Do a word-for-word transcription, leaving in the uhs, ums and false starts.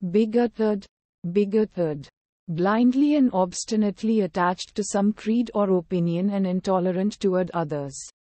Bigoted. Bigoted. Blindly and obstinately attached to some creed or opinion and intolerant toward others.